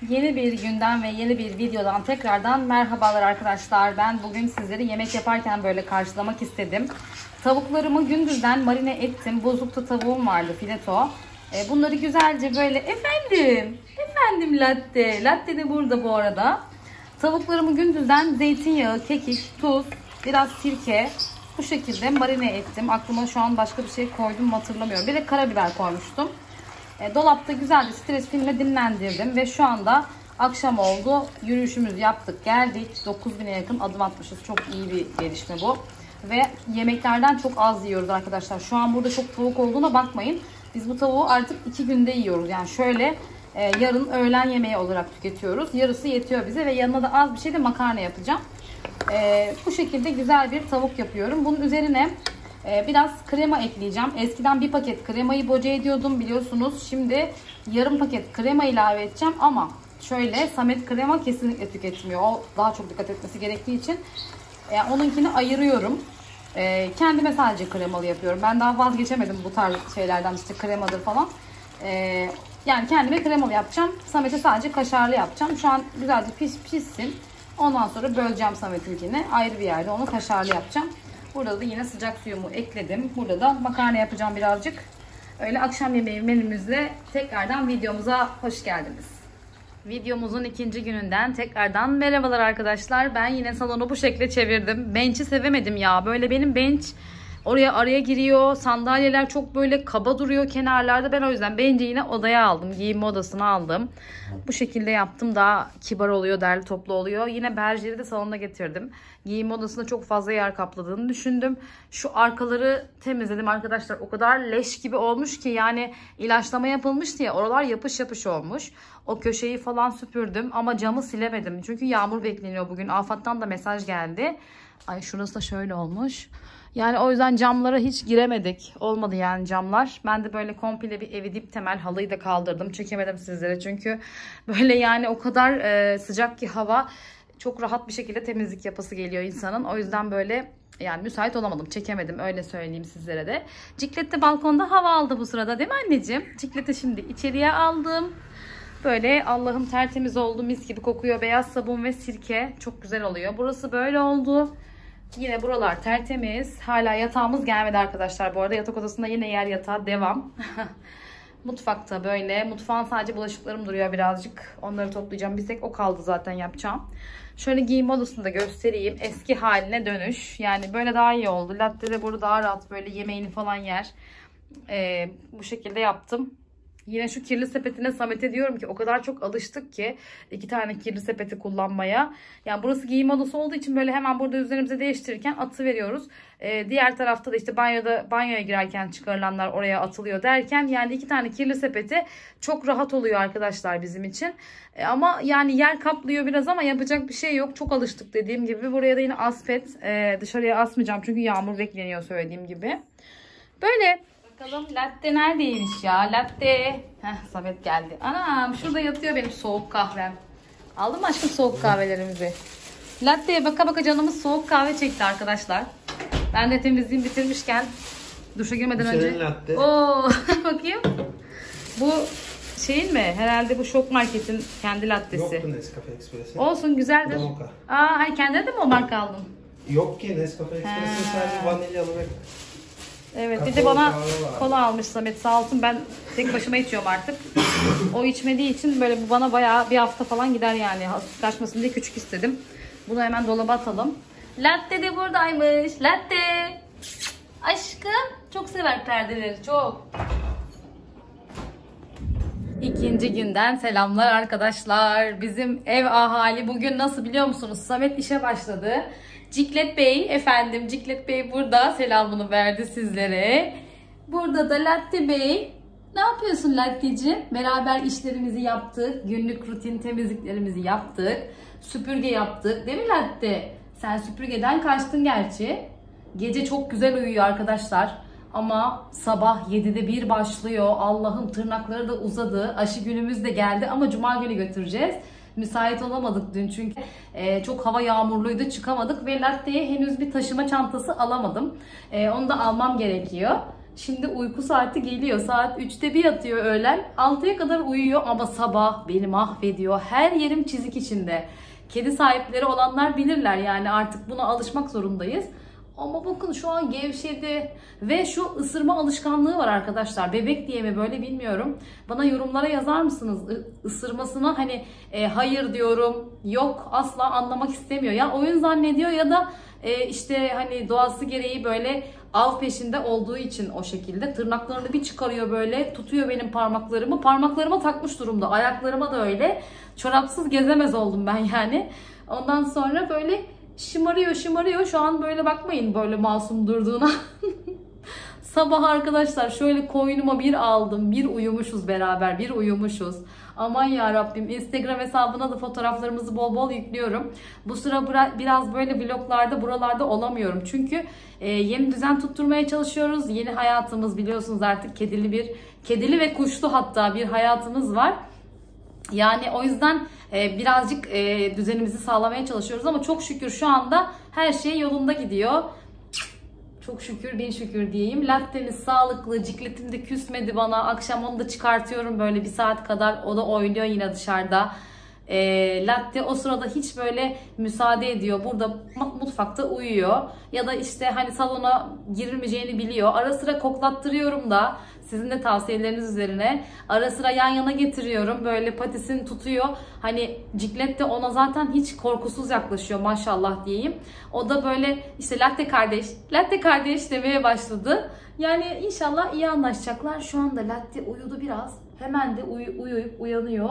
Yeni bir günden ve yeni bir videodan tekrardan merhabalar arkadaşlar. Ben bugün sizleri yemek yaparken böyle karşılamak istedim. Tavuklarımı gündüzden marine ettim. Bozukta tavuğum vardı, fileto. Bunları güzelce böyle efendim latte. Latte de burada bu arada. Tavuklarımı gündüzden zeytinyağı, kekik, tuz, biraz sirke bu şekilde marine ettim. Aklıma şu an başka bir şey koydum mu hatırlamıyorum. Bir de karabiber koymuştum. Dolapta güzelce stres filmle dinlendirdim ve şu anda akşam oldu. Yürüyüşümüzü yaptık, geldik. 9000'e yakın adım atmışız. Çok iyi bir gelişme bu. Ve yemeklerden çok az yiyoruz arkadaşlar. Şu an burada çok tavuk olduğuna bakmayın. Biz bu tavuğu artık 2 günde yiyoruz. Yani şöyle yarın öğlen yemeği olarak tüketiyoruz. Yarısı yetiyor bize ve yanına da az bir şey de makarna yapacağım. Bu şekilde güzel bir tavuk yapıyorum. Bunun üzerine biraz krema ekleyeceğim. Eskiden bir paket kremayı boca ediyordum biliyorsunuz. Şimdi yarım paket krema ilave edeceğim ama şöyle Samet krema kesinlikle tüketmiyor. O daha çok dikkat etmesi gerektiği için onunkini ayırıyorum. Kendime sadece kremalı yapıyorum. Ben daha vazgeçemedim bu tarz şeylerden, işte kremadır falan. Yani kendime kremalı yapacağım. Samet'e sadece kaşarlı yapacağım. Şu an güzelce pişsin. Ondan sonra böleceğim Samet'inkini. Ayrı bir yerde onu kaşarlı yapacağım. Burada da yine sıcak suyumu ekledim. Burada da makarna yapacağım birazcık. Öyle akşam yemeği menümüzle tekrardan videomuza hoş geldiniz. Videomuzun ikinci gününden tekrardan merhabalar arkadaşlar. Ben yine salonu bu şekilde çevirdim. Bench'i sevemedim ya. Böyle benim bench oraya araya giriyor. Sandalyeler çok böyle kaba duruyor kenarlarda. Ben o yüzden bench'i yine odaya aldım. Giyinme odasına aldım. Bu şekilde yaptım. Daha kibar oluyor, derli toplu oluyor. Yine berjeri de salona getirdim. Giyinme odasında çok fazla yer kapladığını düşündüm. Şu arkaları temizledim arkadaşlar. O kadar leş gibi olmuş ki, yani ilaçlama yapılmıştı ya, oralar yapış yapış olmuş. O köşeyi falan süpürdüm ama camı silemedim. Çünkü yağmur bekleniyor bugün. AFAD'dan da mesaj geldi. Ay şurası da şöyle olmuş. Yani o yüzden camlara hiç giremedik. Olmadı yani camlar. Ben de böyle komple bir evi dip temel halıyı da kaldırdım. Çekemedim sizlere çünkü böyle yani o kadar sıcak ki hava, çok rahat bir şekilde temizlik yapası geliyor insanın. O yüzden böyle yani müsait olamadım. Çekemedim, öyle söyleyeyim sizlere de. Ciklet de balkonda hava aldı bu sırada, değil mi anneciğim? Ciklet'i şimdi içeriye aldım. Böyle Allah'ım tertemiz oldu. Mis gibi kokuyor. Beyaz sabun ve sirke. Çok güzel oluyor. Burası böyle oldu. Yine buralar tertemiz. Hala yatağımız gelmedi arkadaşlar. Bu arada yatak odasında yine yer yatağı devam. Mutfakta böyle. Mutfağın sadece bulaşıklarım duruyor birazcık. Onları toplayacağım. Bir tek o kaldı zaten yapacağım. Şöyle giyinme odasını da göstereyim. Eski haline dönüş. Yani böyle daha iyi oldu. Latte de burada daha rahat böyle yemeğini falan yer. Bu şekilde yaptım. Yine şu kirli sepetine Samet'e diyorum ki o kadar çok alıştık ki 2 tane kirli sepeti kullanmaya. Yani burası giyinme odası olduğu için böyle hemen burada üzerimize değiştirirken atıveriyoruz. Diğer tarafta da işte banyoya girerken çıkarılanlar oraya atılıyor derken yani 2 tane kirli sepeti çok rahat oluyor arkadaşlar bizim için. Ama yani yer kaplıyor biraz ama yapacak bir şey yok. Çok alıştık dediğim gibi. Buraya da yine aspet. Dışarıya asmayacağım çünkü yağmur bekleniyor söylediğim gibi. Böyle. Bakalım latte neredeymiş ya? Latte. Heh, Samet geldi. Anam şurada yatıyor benim soğuk kahvem. Aldın mı aşkım soğuk kahvelerimizi? Latte'ye baka baka canımız soğuk kahve çekti arkadaşlar. Ben de temizliğimi bitirmişken duşa girmeden önce. Latte. Oo, bakayım. Bu şeyin mi? Herhalde bu Şok Market'in kendi lattesi. Yoktu Nescafe Express'in. Olsun, güzeldir. Mocha. Hayır, kendine de mi o marka aldın? Yok ki Nescafe Express'in sadece vanilyalı ve evet, bir de bana kola almış Samet sağ olsun. Ben tek başıma içiyorum artık. O içmediği için böyle bu bana bayağı bir hafta falan gider yani. Kaçmasın diye küçük istedim. Bunu hemen dolaba atalım. Latte de buradaymış. Latte. Aşkım çok sever perdeleri, çok. İkinci günden selamlar arkadaşlar. Bizim ev ahali bugün nasıl biliyor musunuz? Samet işe başladı. Ciklet Bey, efendim Ciklet Bey burada selamını verdi sizlere. Burada da Latte Bey. Ne yapıyorsun Latte'ciğim? Beraber işlerimizi yaptık. Günlük rutin temizliklerimizi yaptık. Süpürge yaptık. Değil mi Latte? Sen süpürgeden kaçtın gerçi. Gece çok güzel uyuyor arkadaşlar. Ama sabah 7'de bir başlıyor. Allah'ım tırnakları da uzadı. Aşı günümüz de geldi ama cuma günü götüreceğiz. Müsait olamadık dün çünkü çok hava yağmurluydu, çıkamadık ve Latte'ye henüz bir taşıma çantası alamadım. Onu da almam gerekiyor. Şimdi uyku saati geliyor. Saat 3'te bir yatıyor öğlen. 6'ya kadar uyuyor ama sabah beni mahvediyor. Her yerim çizik içinde. Kedi sahipleri olanlar bilirler, yani artık buna alışmak zorundayız. Ama bakın şu an gevşedi ve şu ısırma alışkanlığı var arkadaşlar. Bebek diye mi böyle bilmiyorum. Bana yorumlara yazar mısınız ısırmasına? Hani hayır diyorum, yok asla, anlamak istemiyor. Ya oyun zannediyor ya da işte hani doğası gereği böyle av peşinde olduğu için o şekilde tırnaklarını bir çıkarıyor, böyle tutuyor benim parmaklarımı. Parmaklarıma takmış durumda. Ayaklarıma da öyle. Çorapsız gezemez oldum ben yani. Ondan sonra böyle şımarıyor. Şu an böyle bakmayın böyle masum durduğuna. Sabah arkadaşlar şöyle koynuma bir aldım. Bir uyumuşuz beraber. Bir uyumuşuz. Aman ya Rabbim. Instagram hesabına da fotoğraflarımızı bol bol yüklüyorum. Bu sıra biraz böyle vloglarda buralarda olamıyorum. Çünkü yeni düzen tutturmaya çalışıyoruz. Yeni hayatımız, biliyorsunuz artık kedili ve kuşlu hatta bir hayatımız var. Yani o yüzden birazcık düzenimizi sağlamaya çalışıyoruz ama çok şükür şu anda her şey yolunda gidiyor. Çok şükür, bin şükür diyeyim. Lattemiz sağlıklı, cikletim de küsmedi bana. Akşam onu da çıkartıyorum böyle bir saat kadar. O da oynuyor yine dışarıda. Latte o sırada hiç böyle müsaade ediyor. Burada mutfakta uyuyor. Ya da işte hani salona girilmeyeceğini biliyor. Ara sıra koklattırıyorum da. Sizin de tavsiyeleriniz üzerine. Ara sıra yan yana getiriyorum. Böyle patisini tutuyor. Hani ciklet de ona zaten hiç korkusuz yaklaşıyor maşallah diyeyim. O da böyle işte latte kardeş demeye başladı. Yani inşallah iyi anlaşacaklar. Şu anda latte uyudu biraz. Hemen de uyuyup uyanıyor.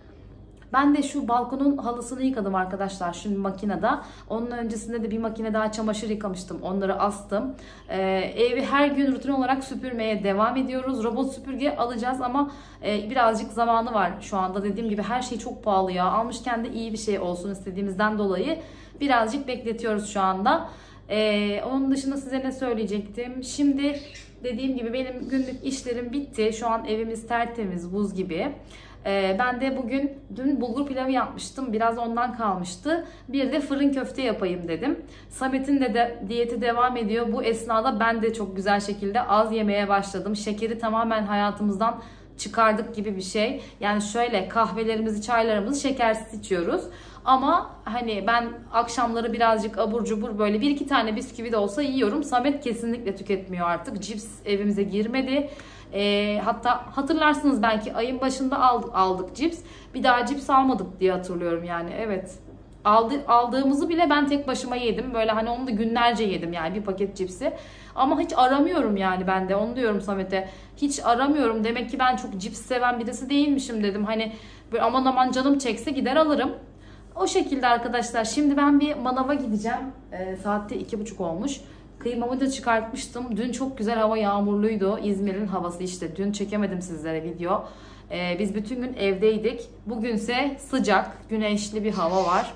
Ben de şu balkonun halısını yıkadım arkadaşlar şimdi makinede. Onun öncesinde de bir makine daha çamaşır yıkamıştım. Onları astım. Evi her gün rutin olarak süpürmeye devam ediyoruz. Robot süpürge alacağız ama birazcık zamanı var şu anda. Dediğim gibi her şey çok pahalı ya. Almışken de iyi bir şey olsun istediğimizden dolayı birazcık bekletiyoruz şu anda. Onun dışında size ne söyleyecektim? Şimdi dediğim gibi benim günlük işlerim bitti. Şu an evimiz tertemiz, buz gibi. Ben de dün bulgur pilavı yapmıştım. Biraz ondan kalmıştı. Bir de fırın köfte yapayım dedim. Samet'in de diyeti devam ediyor. Bu esnada ben de çok güzel şekilde az yemeye başladım. Şekeri tamamen hayatımızdan çıkardık gibi bir şey. Yani şöyle kahvelerimizi, çaylarımızı şekersiz içiyoruz. Ama hani ben akşamları birazcık abur cubur böyle bir iki tane bisküvi de olsa yiyorum. Samet kesinlikle tüketmiyor artık. Cips evimize girmedi. Hatta hatırlarsınız belki ayın başında aldık cips. Bir daha cips almadık diye hatırlıyorum yani. Evet. Aldığımızı bile ben tek başıma yedim. Böyle hani onu da günlerce yedim yani bir paket cipsi. Ama hiç aramıyorum yani ben de. Onu diyorum Samet'e. Hiç aramıyorum. Demek ki ben çok cips seven birisi değilmişim dedim. Hani böyle aman canım çekse gider alırım. O şekilde arkadaşlar. Şimdi ben bir manava gideceğim. Saatte 2:30 olmuş. Kıymamı da çıkartmıştım. Dün çok güzel hava yağmurluydu. İzmir'in havası işte. Dün çekemedim sizlere video. Biz bütün gün evdeydik. Bugünse sıcak, güneşli bir hava var.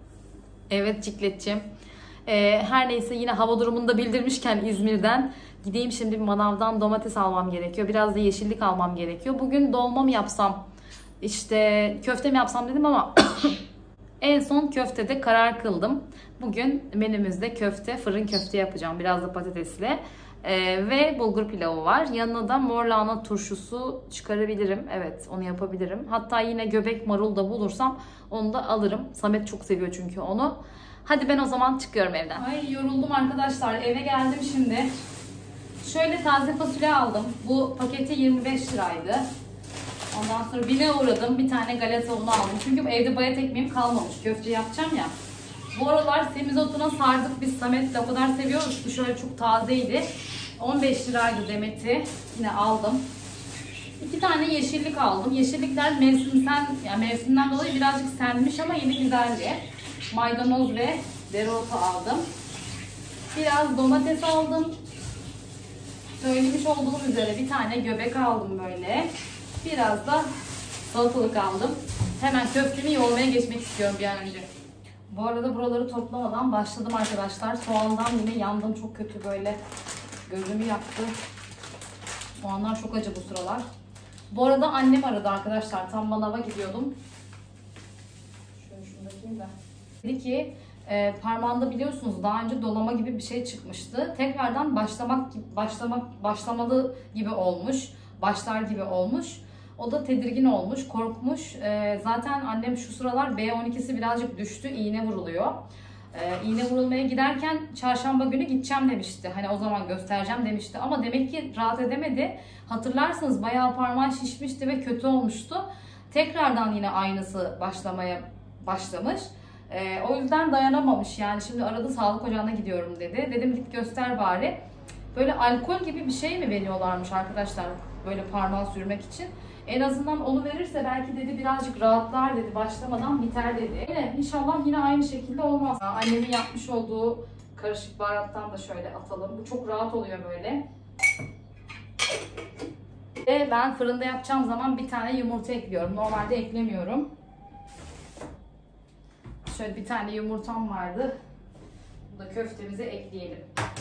Evet Cikletçim. Her neyse yine hava durumunu da bildirmişken İzmir'den gideyim şimdi bir manavdan domates almam gerekiyor. Biraz da yeşillik almam gerekiyor. Bugün dolma mı yapsam, işte köfte mi yapsam dedim ama en son köftede karar kıldım. Bugün menümüzde köfte, fırın köfte yapacağım. Biraz da patatesli. Ve bulgur pilavı var. Yanına da mor lahana turşusu çıkarabilirim. Evet, onu yapabilirim. Hatta yine göbek marul da bulursam onu da alırım. Samet çok seviyor çünkü onu. Hadi ben o zaman çıkıyorum evden. Ay yoruldum arkadaşlar. Eve geldim şimdi. Şöyle taze fasulye aldım. Bu paketi 25 liraydı. Ondan sonra BİM'e uğradım. Bir tane galeta unu aldım. Çünkü evde bayat ekmeğim kalmamış. Köfte yapacağım ya. Bu aralar semizotuna sardık biz Samet'le. O kadar seviyoruz ki şöyle çok tazeydi. 15 liraydı demeti. Yine aldım. 2 tane yeşillik aldım. Yeşillikler mevsimden dolayı birazcık senmiş ama yine güzeldi. Maydanoz ve dereotu aldım. Biraz domates aldım. Söylemiş olduğum üzere bir tane göbek aldım böyle. Biraz da salatalık aldım. Hemen köftemi yoğurmaya geçmek istiyorum bir an önce. Bu arada buraları toplamadan başladım arkadaşlar. Soğandan yine yandım çok kötü böyle. Gözümü yaktı. Soğanlar çok acı bu sıralar. Bu arada annem aradı arkadaşlar. Tam manava gidiyordum. Şunu bakayım da. Dedi ki Parmağında biliyorsunuz daha önce dolama gibi bir şey çıkmıştı. Tekrardan başlamalı gibi olmuş. Başlar gibi olmuş. O da tedirgin olmuş, korkmuş. Zaten annem şu sıralar B12'si birazcık düştü, iğne vuruluyor. İğne vurulmaya giderken çarşamba günü gideceğim demişti. Hani o zaman göstereceğim demişti. Ama demek ki rahat edemedi. Hatırlarsanız bayağı parmağı şişmişti ve kötü olmuştu. Tekrardan yine aynısı başlamaya başlamış. O yüzden dayanamamış. Yani şimdi arada sağlık ocağına gidiyorum dedi. Dedim git göster bari. Böyle alkol gibi bir şey mi veriyorlarmış arkadaşlar? Böyle parmağı sürmek için. En azından onu verirse belki dedi birazcık rahatlar dedi. Başlamadan biter dedi. Evet, İnşallah yine aynı şekilde olmaz. Annemin yapmış olduğu karışık baharattan da şöyle atalım. Bu çok rahat oluyor böyle. Ve ben fırında yapacağım zaman bir tane yumurta ekliyorum. Normalde eklemiyorum. Şöyle bir tane yumurtam vardı. Bu da köftemize ekleyelim.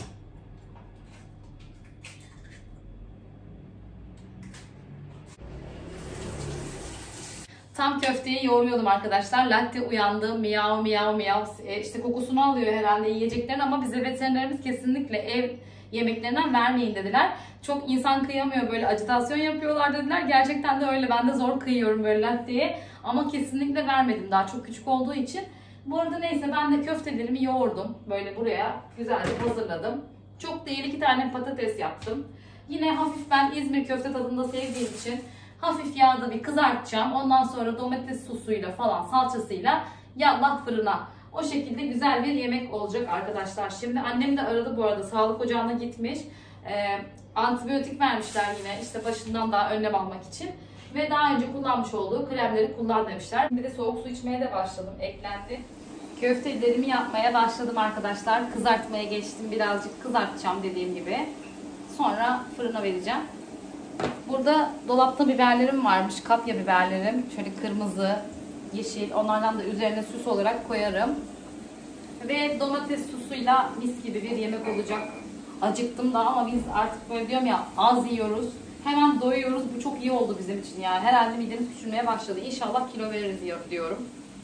Tam köfteyi yoğuruyordum arkadaşlar. Latte uyandı. Miyav miyav miyav. İşte kokusunu alıyor herhalde yiyeceklerin ama bize veterinerimiz kesinlikle ev yemeklerinden vermeyin dediler. Çok insan kıyamıyor, böyle ajitasyon yapıyorlar dediler. Gerçekten de öyle. Ben de zor kıyıyorum böyle latteye. Ama kesinlikle vermedim. Daha çok küçük olduğu için. Bu arada neyse ben de köftelerimi yoğurdum. Böyle buraya güzelce hazırladım. Çok değil 2 tane patates yaptım. Yine hafif ben İzmir köfte tadında sevdiğim için hafif yağda bir kızartacağım. Ondan sonra domates sosuyla falan salçasıyla yallah fırına. O şekilde güzel bir yemek olacak arkadaşlar. Şimdi annem de aradı bu arada. Sağlık ocağına gitmiş. Antibiyotik vermişler yine işte başından daha önlem almak için. Ve daha önce kullanmış olduğu kremleri kullan demişler. Bir de soğuk su içmeye de başladım. Eklendi. Köftelerimi yapmaya başladım arkadaşlar. Kızartmaya geçtim. Birazcık kızartacağım dediğim gibi. Sonra fırına vereceğim. Burada dolapta biberlerim varmış. Kapya biberlerim. Şöyle kırmızı, yeşil. Onlardan da üzerine süs olarak koyarım. Ve domates sosuyla mis gibi bir yemek olacak. Acıktım da ama biz artık böyle diyorum ya az yiyoruz. Hemen doyuyoruz. Bu çok iyi oldu bizim için yani. Herhalde midemiz küçülmeye başladı. İnşallah kilo veririz diyorum.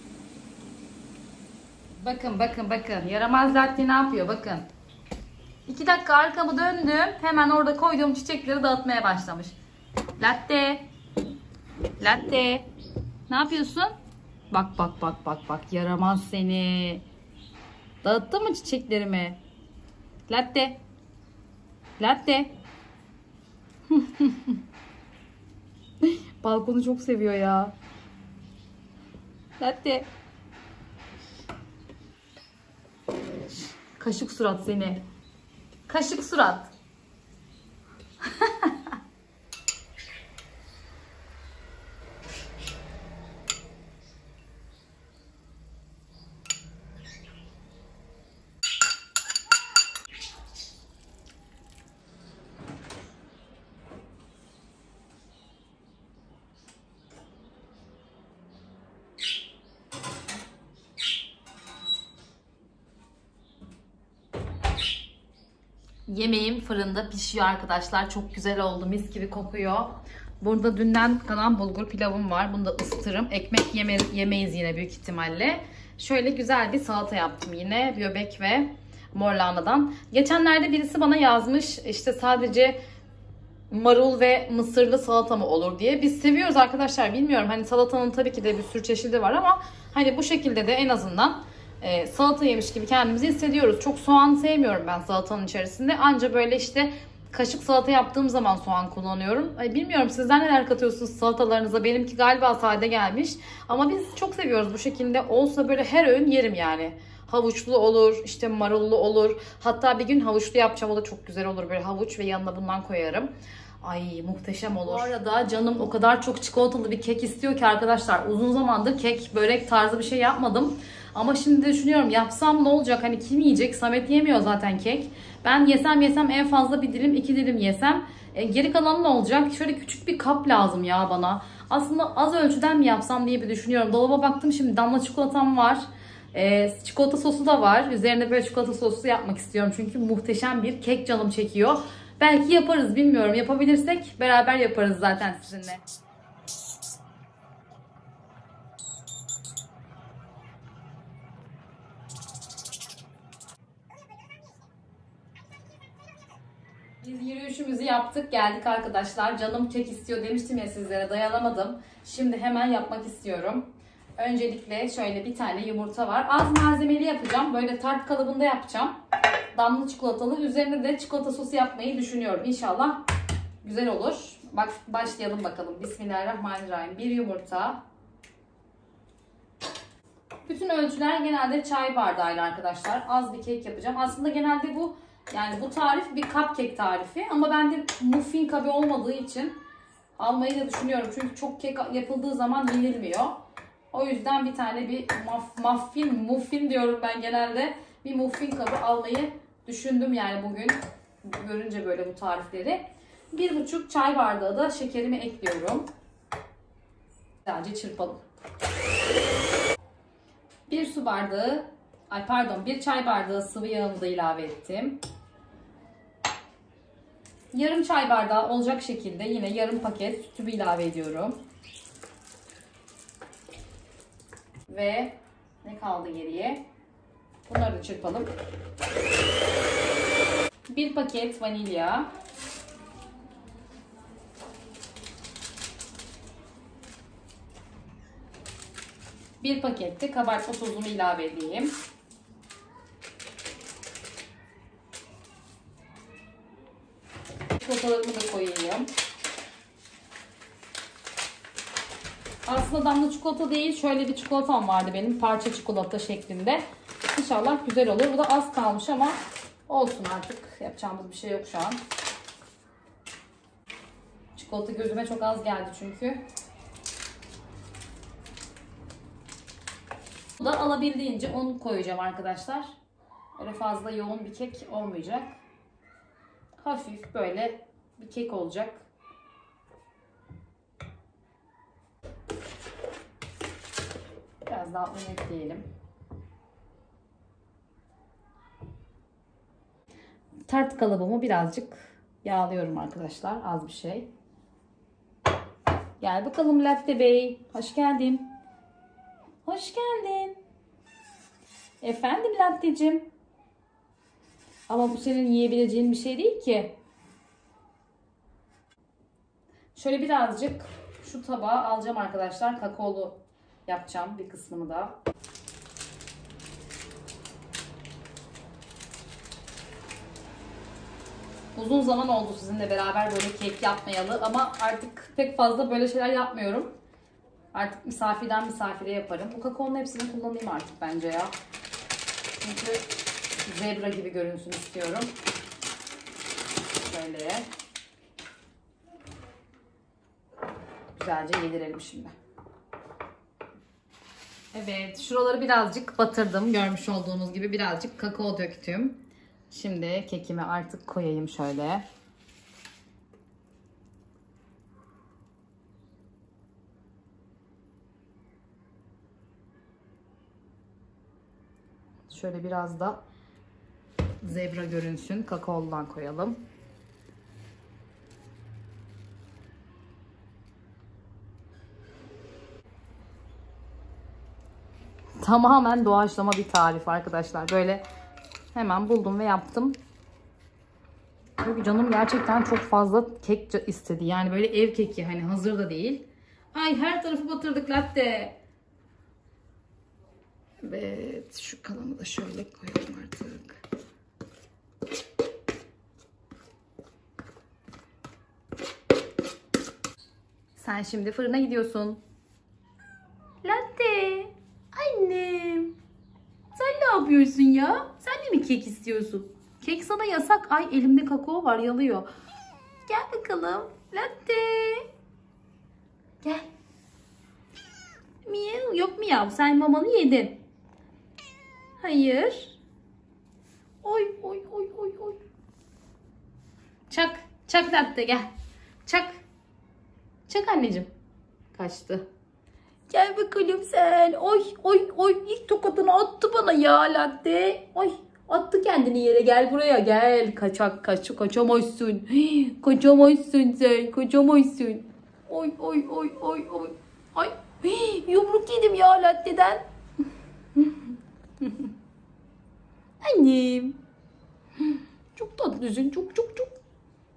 Bakın bakın bakın. Yaramaz latte ne yapıyor bakın. 2 dakika arkamı döndüm. Hemen orada koyduğum çiçekleri dağıtmaya başlamış. Latte. Latte. Ne yapıyorsun? Bak bak bak bak bak. Yaramaz seni. Dağıttın mı çiçeklerimi? Latte. Latte. Balkonu çok seviyor ya. Latte. Kaşık surat seni. Kaşık surat. Yemeğim fırında pişiyor arkadaşlar. Çok güzel oldu. Mis gibi kokuyor. Burada dünden kalan bulgur pilavım var. Bunu da ısıtırım. Ekmek yemeyiz yine büyük ihtimalle. Şöyle güzel bir salata yaptım yine. Böbek ve mor lahanadan. Geçenlerde birisi bana yazmış. İşte sadece marul ve mısırlı salata mı olur diye. Biz seviyoruz arkadaşlar. Bilmiyorum. Hani salatanın tabii ki de bir sürü çeşidi var ama hani bu şekilde de en azından salata yemiş gibi kendimizi hissediyoruz. Çok soğan sevmiyorum ben salatanın içerisinde. Anca böyle işte kaşık salata yaptığım zaman soğan kullanıyorum. Bilmiyorum sizler neler katıyorsunuz salatalarınıza. Benimki galiba sade gelmiş. Ama biz çok seviyoruz bu şekilde. Olsa böyle her öğün yerim yani. Havuçlu olur, işte marullu olur. Hatta bir gün havuçlu yapacağım. O da çok güzel olur. Böyle havuç ve yanına bundan koyarım. Ay muhteşem olur. Bu arada canım o kadar çok çikolatalı bir kek istiyor ki arkadaşlar. Uzun zamandır kek, börek tarzı bir şey yapmadım. Ama şimdi düşünüyorum yapsam ne olacak? Hani kim yiyecek? Samet yemiyor zaten kek. Ben yesem en fazla bir dilim 2 dilim yesem. Geri kalanı ne olacak? Şöyle küçük bir kap lazım ya bana. Aslında az ölçüden mi yapsam diye bir düşünüyorum. Dolaba baktım şimdi damla çikolatam var. Çikolata sosu da var. Üzerine böyle çikolata sosu yapmak istiyorum. Çünkü muhteşem bir kek canım çekiyor. Belki yaparız bilmiyorum. Yapabilirsek beraber yaparız zaten sizinle. Biz yürüyüşümüzü yaptık, geldik arkadaşlar. Canım kek istiyor demiştim ya sizlere, dayanamadım. Şimdi hemen yapmak istiyorum. Öncelikle şöyle bir tane yumurta var. Az malzemeli yapacağım. Böyle tart kalıbında yapacağım. Damla çikolatalı. Üzerine de çikolata sosu yapmayı düşünüyorum. İnşallah güzel olur. Bak başlayalım bakalım. Bismillahirrahmanirrahim. Bir yumurta. Bütün ölçüler genelde çay bardağıyla arkadaşlar. Az bir kek yapacağım. Aslında genelde bu tarif bir cupcake tarifi. Ama bende muffin kabı olmadığı için almayı da düşünüyorum. Çünkü çok kek yapıldığı zaman yenilmiyor. O yüzden bir tane bir muffin diyorum ben genelde. Bir muffin kabı almayı düşündüm yani bugün. Görünce böyle bu tarifleri. 1,5 çay bardağı da şekerimi ekliyorum. Sadece çırpalım. 1 çay bardağı sıvı yağımı da ilave ettim. Yarım çay bardağı olacak şekilde yine yarım paket sütümü ilave ediyorum. Ve ne kaldı geriye? Bunları da çırpalım. 1 paket vanilya. 1 paket de kabartma tozumu ilave edeyim. Çikolatalarımı da koyayım. Aslında damla çikolata değil, şöyle bir çikolatam vardı benim, parça çikolata şeklinde. İnşallah güzel olur. Bu da az kalmış ama olsun artık. Yapacağımız bir şey yok şu an. Çikolata gözüme çok az geldi çünkü. Bu da alabildiğince un koyacağım arkadaşlar. Öyle fazla yoğun bir kek olmayacak. Hafif böyle bir kek olacak. Biraz daha un ekleyelim. Tart kalıbımı birazcık yağlıyorum arkadaşlar. Az bir şey. Gel bakalım Latte Bey. Hoş geldin. Hoş geldin. Efendim Latte'cim. Ama bu senin yiyebileceğin bir şey değil ki. Şöyle birazcık şu tabağa alacağım arkadaşlar. Kakaolu yapacağım bir kısmını da. Uzun zaman oldu sizinle beraber böyle kek yapmayalı ama artık pek fazla böyle şeyler yapmıyorum. Artık misafirden misafire yaparım. Bu kakaonun hepsini kullanayım artık bence ya. Çünkü zebra gibi görünsün istiyorum. Böyle. Güzelce yedirelim şimdi. Evet, şuraları birazcık batırdım. Görmüş olduğunuz gibi birazcık kakao döktüm. Şimdi kekimi artık koyayım şöyle. Şöyle biraz da zebra görünsün. Kakaoludan koyalım. Tamamen doğaçlama bir tarif arkadaşlar. Böyle hemen buldum ve yaptım. Çünkü canım gerçekten çok fazla kek istedi. Yani böyle ev keki, hani hazır da değil. Ay, her tarafı batırdık latte. Evet, şu kalanı da şöyle koyalım artık. Sen şimdi fırına gidiyorsun. Latte. Annem. Sen ne yapıyorsun ya? Sen de mi kek istiyorsun? Kek sana yasak. Ay, elimde kakao var, yalıyor. Gel bakalım. Latte. Gel. Miyav. Yok miyav. Sen mamanı yedin. Hayır. Oy oy oy oy oy. Çak. Çak latte, gel. Çak. Çak anneciğim. Kaçtı. Gel bakalım sen. Oy oy oy. İlk tokatını attı bana ya latte. Oy. Attı kendini yere. Gel buraya gel. Kaçamazsın. Kaçamazsın sen. Kaçamazsın. Oy oy oy oy oy. Ay. Yumruk yedim ya latteden. Annem. Çok tatlısın. Çok çok çok.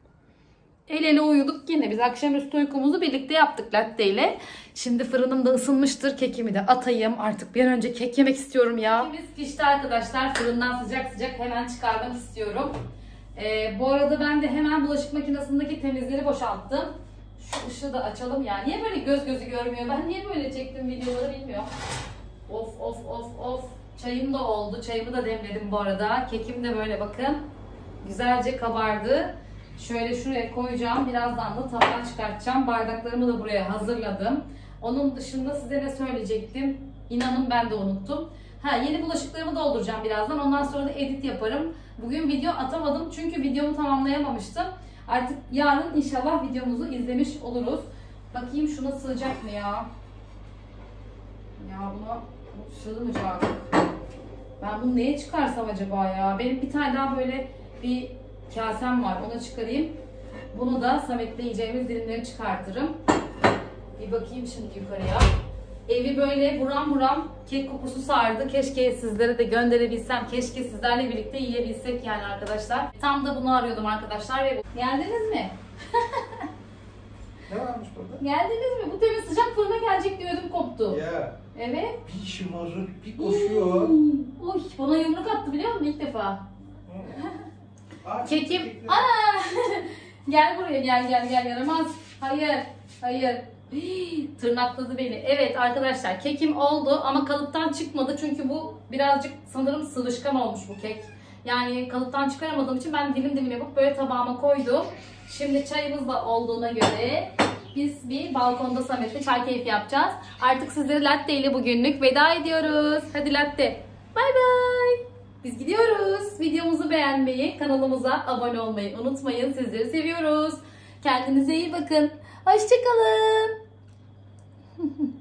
El ele uyuduk yine. Biz akşamüstü uykumuzu birlikte yaptık latte ile. Şimdi fırınım da ısınmıştır. Kekimi de atayım. Artık bir an önce kek yemek istiyorum ya. Kekimiz pişti arkadaşlar. Fırından sıcak sıcak hemen çıkarmak istiyorum. Bu arada ben de hemen bulaşık makinesindeki temizleri boşalttım. Şu ışığı da açalım ya. Niye böyle göz gözü görmüyor? Ben niye böyle çektim videoları bilmiyorum. Of of of of. Çayım da oldu. Çayımı da demledim bu arada. Kekim de böyle bakın. Güzelce kabardı. Şöyle şuraya koyacağım. Birazdan da tabağa çıkartacağım. Bardaklarımı da buraya hazırladım. Onun dışında size ne söyleyecektim? İnanın ben de unuttum. Yeni bulaşıklarımı dolduracağım birazdan. Ondan sonra da edit yaparım. Bugün video atamadım çünkü videomu tamamlayamamıştım. Artık yarın inşallah videomuzu izlemiş oluruz. Bakayım şuna sığacak mı ya? Ya buna sığmayacak. Ben bunu neye çıkarsam acaba ya? Benim bir tane daha böyle bir kasem var. Onu çıkarayım. Bunu da Samet'le yiyeceğimiz dilimleri çıkartırım. Bir bakayım şimdi yukarıya. Evi böyle buram buram kek kokusu sardı. Keşke sizlere de gönderebilsem. Keşke sizlerle birlikte yiyebilsek yani arkadaşlar. Tam da bunu arıyordum arkadaşlar. Ve geldiniz mi? Ne varmış burada? Geldiniz mi? Bu temiz sıcak fırına gelecek diye ödüm koptu. Ya. Evet. Bir şımarık, bir koşuyor. Uy, bana yumruk attı biliyor musun ilk defa? Kekim. Kekim. Ana! Gel buraya gel yaramaz. Hayır. Tırnakladı beni. Evet arkadaşlar kekim oldu ama kalıptan çıkmadı çünkü bu birazcık sanırım sıvışkan olmuş bu kek. Yani kalıptan çıkaramadığım için ben dilim dilim yapıp böyle tabağıma koydum. Şimdi çayımız da olduğuna göre biz bir balkonda Samet'le çay keyfi yapacağız. Artık sizlere latte ile bugünlük veda ediyoruz. Hadi latte. Bay bay. Biz gidiyoruz. Videomuzu beğenmeyi, kanalımıza abone olmayı unutmayın. Sizleri seviyoruz. Kendinize iyi bakın. Hoşçakalın.